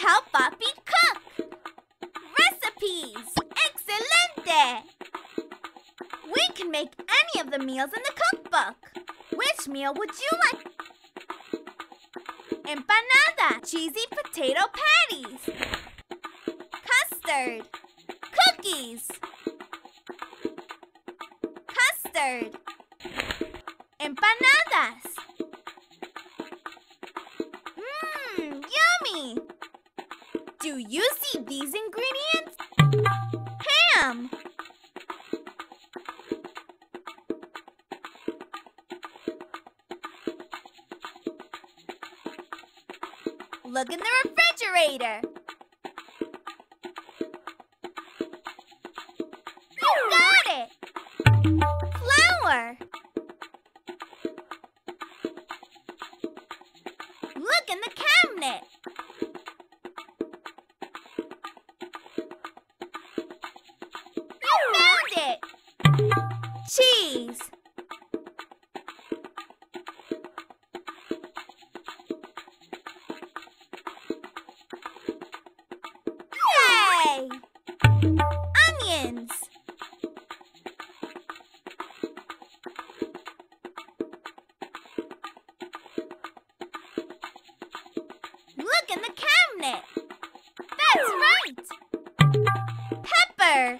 help Papi cook. Recipes! Excelente! We can make any of the meals in the cookbook. Which meal would you like? Empanada, cheesy potato patties. Custard, cookies. Custard, empanadas. Yummy! Do you see these ingredients? Ham. Look in the refrigerator. You got it! Flour. Look in the cabinet. You found it! Cheese. Yay! Onions. Look in the cabinet. That's right. Pepper.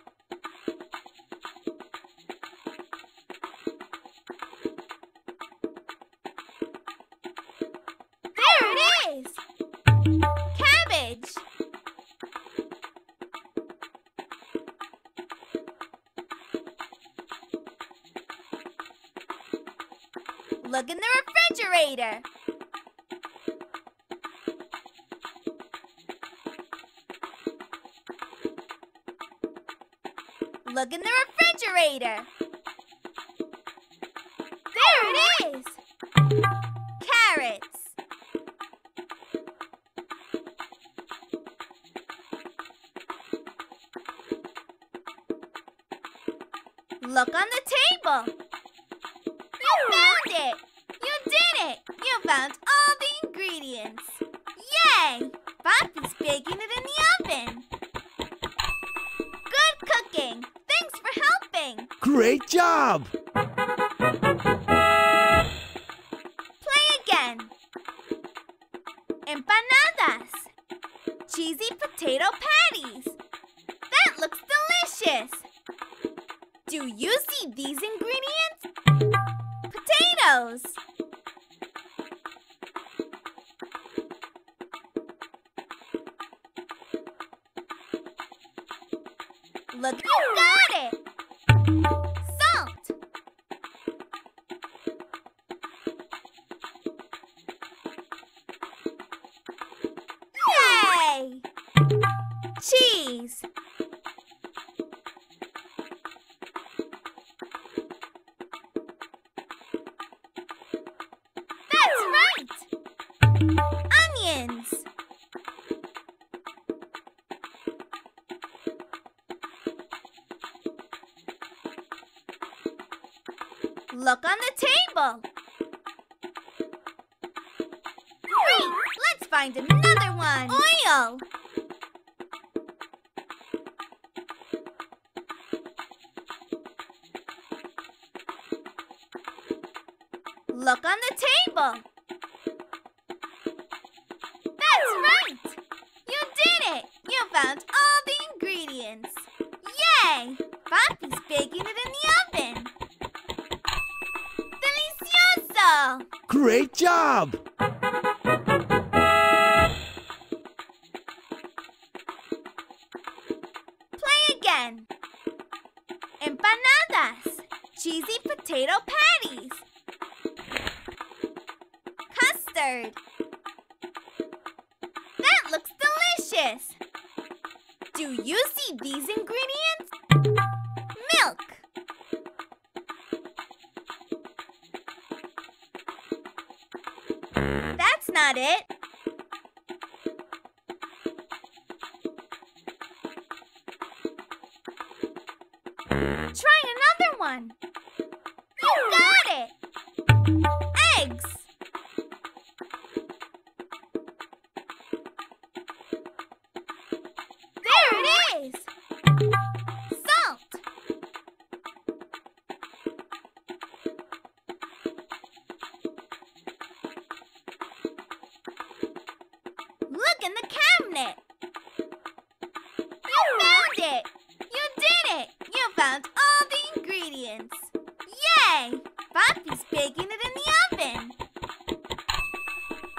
There it is. Cabbage. Look in the refrigerator. Look in the refrigerator. There it is. Carrots. Look on the table. You found it. You did it. You found all the ingredients. Yay! Papi's baking it in the oven. Good cooking. Thanks for helping. Great job! Play again. Empanadas. Cheesy potato patties. That looks delicious. Do you see these ingredients? Potatoes. Look, you got it! Salt. Yay! Cheese. That's right! Onions. Look on the table. Great! Let's find another one. Oil. Look on the table. That's right! You did it! You found all the ingredients. Yay! Papi's baking it in the oven. Delicioso! Great job! Play again. Empanadas. Cheesy potato patties. Custard. That looks delicious. Do you see these ingredients? Milk. That's not it. Try another one. You got it. Eggs.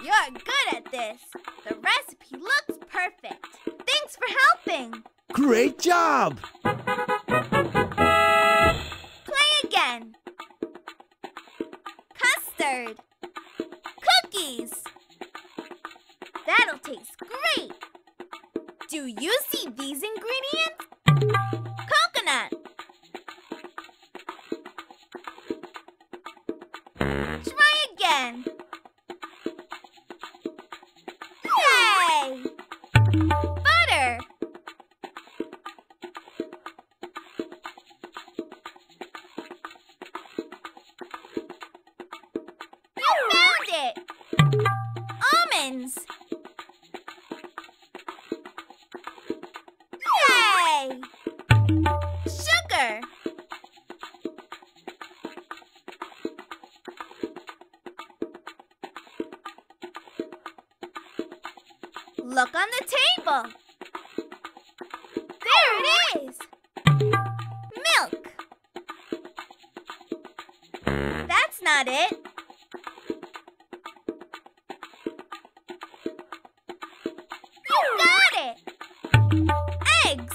You're good at this. The recipe looks perfect. Thanks for helping. Great job! Play again. Custard. Cookies. That'll taste great. Do you see these ingredients? Coconut. Try again. Yay! Butter. You found it! Almonds. Yay! Sugar. Look on the table. There it is. Milk. That's not it. You got it. Eggs.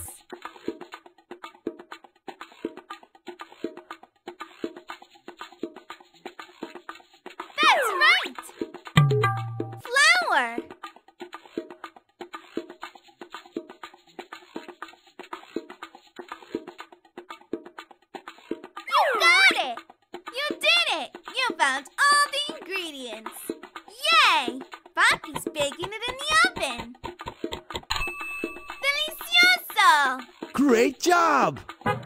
That's right. Flour. You got it. You did it. You found all the ingredients. Yay! Papi's baking it in the oven. Delicioso! Great job!